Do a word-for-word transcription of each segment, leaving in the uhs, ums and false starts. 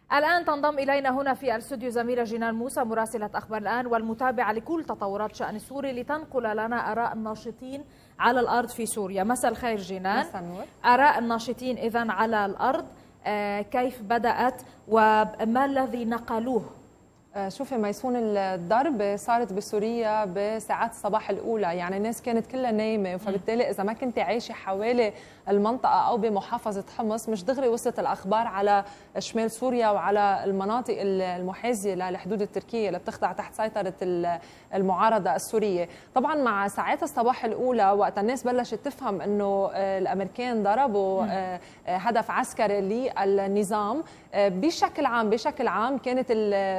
الآن تنضم إلينا هنا في الاستوديو زميلة جنان موسى مراسلة أخبار الآن والمتابعة لكل تطورات شأن سوري لتنقل لنا آراء الناشطين على الأرض في سوريا. مساء الخير جنان. مساء النور. آراء الناشطين إذن على الأرض كيف بدأت وما الذي نقلوه؟ شوفي ميسون، الضربة صارت بسوريا بساعات الصباح الأولى، يعني الناس كانت كلها نايمة، فبالتالي إذا ما كنت عايشة حوالي المنطقة أو بمحافظة حمص مش دغري وصلت الأخبار على شمال سوريا وعلى المناطق المحاذية للحدود التركية اللي بتخضع تحت سيطرة المعارضة السورية. طبعا مع ساعات الصباح الأولى وقت الناس بلشت تفهم أنه الأمريكان ضربوا هدف عسكري للنظام بشكل عام بشكل عام كانت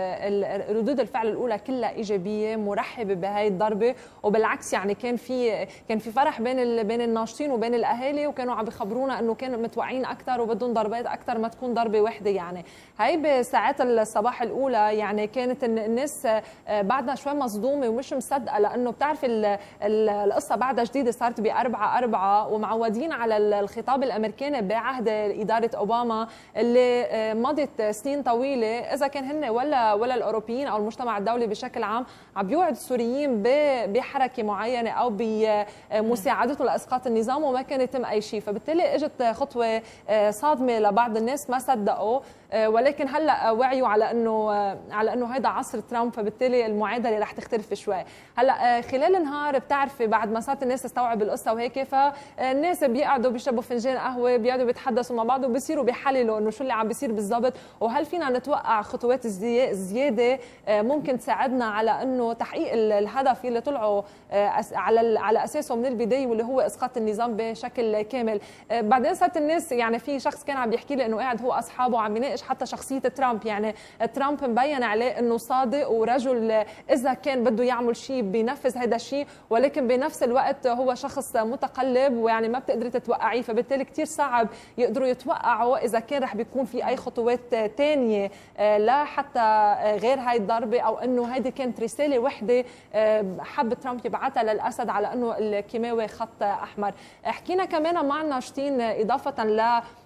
ردود الفعل الاولى كلها ايجابيه مرحبه بهي الضربه، وبالعكس يعني كان في كان في فرح بين بين الناشطين وبين الاهالي، وكانوا عم بخبرونا انه كانوا متوقعين اكثر وبدهم ضربات اكثر ما تكون ضربه واحده. يعني هي بساعات الصباح الاولى يعني كانت الناس بعدها شوي مصدومه ومش مصدقه، لانه بتعرفي القصه بعدها جديده صارت بأربعة أربعة ومعودين على الخطاب الامريكاني بعهد اداره اوباما اللي مضت سنين طويله، اذا كان هن ولا ولا الاوروبيين او المجتمع الدولي بشكل عام عم بيوعد السوريين بحركه معينه او بمساعدتهم لاسقاط النظام وما كان يتم اي شيء. فبالتالي اجت خطوه صادمه لبعض الناس ما صدقوا، ولكن هلا وعيوا على انه على انه هيدا عصر ترامب، فبالتالي المعادله رح تختلف شوي. هلا خلال النهار بتعرفي بعد ما صارت الناس تستوعب القصه وهيك، فالناس بيقعدوا بيشربوا فنجان قهوه، بيقعدوا بيتحدثوا مع بعض وبصيروا بيحللوا انه شو اللي عم بيصير بالضبط، وهل فينا نتوقع خطوات زياده ممكن تساعدنا على انه تحقيق الهدف اللي طلعوا على على اساسه من البدايه واللي هو اسقاط النظام بشكل كامل. بعدين صارت الناس يعني في شخص كان عم بيحكي لي انه قاعد هو اصحابه عم بيناقش حتى شخصيه ترامب، يعني ترامب مبين عليه انه صادق ورجل اذا كان بده يعمل شيء بينفذ هذا الشيء، ولكن بنفس الوقت هو شخص متقلب ويعني ما بتقدري تتوقعيه، فبالتالي كثير صعب يقدروا يتوقعوا اذا كان رح بيكون في اي خطوات ثانيه لا حتى غير هاي الضربه، او انه هيدي كانت رساله وحده حب ترامب يبعثها للاسد على انه الكيماوي خط احمر. حكينا كمان مع الناشطين اضافه ل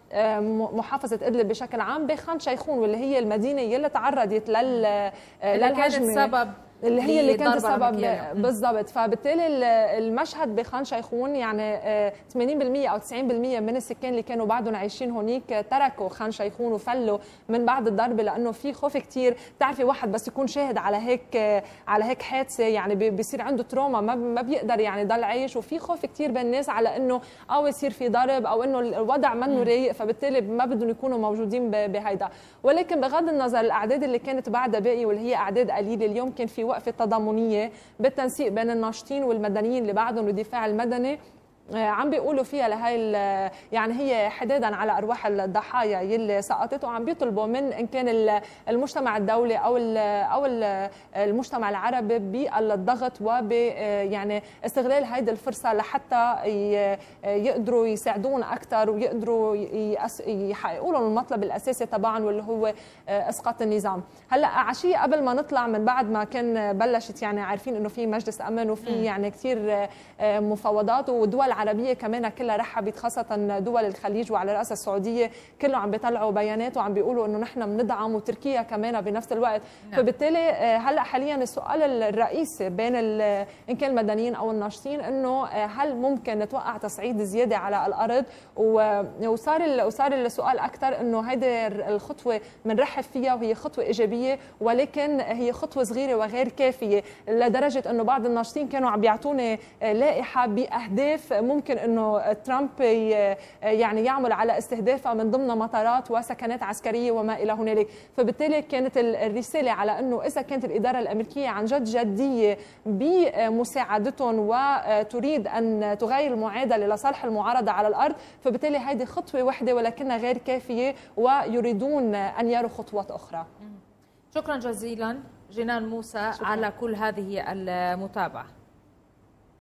محافظة إدلب بشكل عام بخان شيخون، واللي هي المدينة اللي تعرضت لل للهجمة السبب اللي هي اللي كانت السبب بالضبط. فبالتالي المشهد بخان شيخون يعني ثمانين بالمئة او تسعين بالمئة من السكان اللي كانوا بعدهم عايشين هونيك تركوا خان شيخون وفلوا من بعد الضربه، لانه في خوف كثير. بتعرفي واحد بس يكون شاهد على هيك على هيك حادثه يعني بيصير عنده تروما، ما بيقدر يعني يضل عايش، وفي خوف كثير بين الناس على انه او يصير في ضرب او انه الوضع منه رايق، فبالتالي ما بدهم يكونوا موجودين بهيدا. ولكن بغض النظر الاعداد اللي كانت بعدها باقي واللي هي اعداد قليله، اليوم كان في وقفة تضامنية بالتنسيق بين الناشطين والمدنيين اللي بعدهم الدفاع المدني عم بيقولوا فيها لهي يعني هي حدادا على ارواح الضحايا يلي سقطت، وعم بيطلبوا من ان كان المجتمع الدولي او او المجتمع العربي بالضغط وب يعني استغلال هيدي الفرصه لحتى يقدروا يساعدونا اكثر ويقدروا يحققوا لهم المطلب الاساسي تبعهم واللي هو اسقاط النظام. هلا عشيه قبل ما نطلع من بعد ما كان بلشت يعني عارفين انه في مجلس امن وفي يعني كثير مفاوضات، ودول العربية كمان كلها رحبت، خاصة دول الخليج وعلى رأس السعودية كلهم عم بيطلعوا بيانات وعم بيقولوا انه نحن بندعم، وتركيا كمان بنفس الوقت. نعم. فبالتالي هلا حاليا السؤال الرئيسي بين ان كان المدنيين او الناشطين انه هل ممكن نتوقع تصعيد زيادة على الارض، وصار وصار السؤال اكثر انه هيدي الخطوة بنرحب فيها وهي خطوة ايجابية، ولكن هي خطوة صغيرة وغير كافية، لدرجة انه بعض الناشطين كانوا عم بيعطوني لائحة باهداف ممكن انه ترامب يعني يعمل على استهدافها من ضمن مطارات وسكنات عسكريه وما الى هنالك. فبالتالي كانت الرساله على انه اذا كانت الاداره الامريكيه عن جد جديه بمساعدتهم وتريد ان تغير المعادله لصالح المعارضه على الارض، فبالتالي هذه خطوه واحده ولكنها غير كافيه ويريدون ان يروا خطوات اخرى. شكرا جزيلا جنان موسى. شكرا على كل هذه المتابعه.